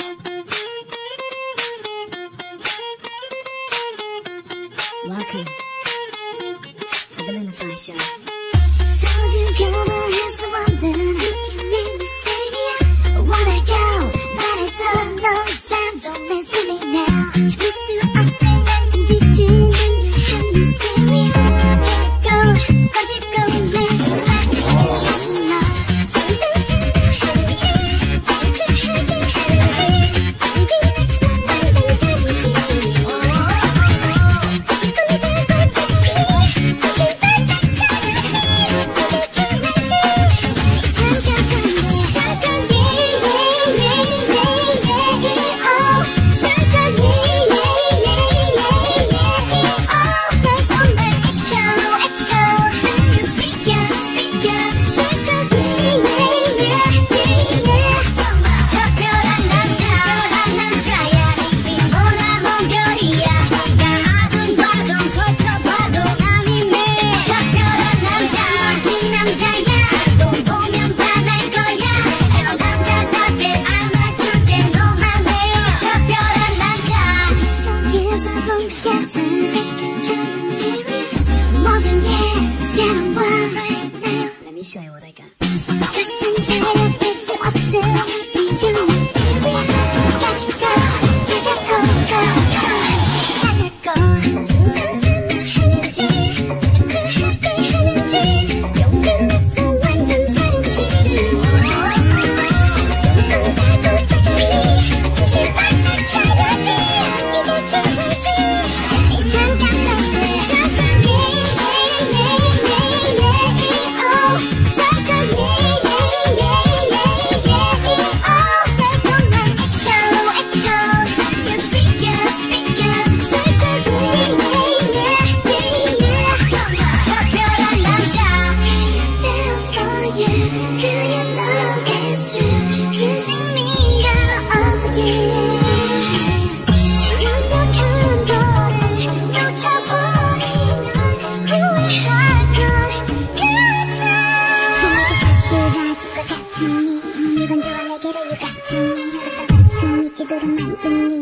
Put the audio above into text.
Welcome to the Lunafly show. Told you come on, here's the one that you can make me stay. When I go, but I don't know the time, don't mess with me now. 잡을 수 없어, 난 건지 듣는 your mysterious. 가지고, 가지고, let me back. I know, 언제부터 하는지, 어떻게 하는지, 알겠어, 완전 다르지. Let me show you what I got. 이건 좋아 내게로 유같은 니 흐르다가 숨이 뒤도록 만든 니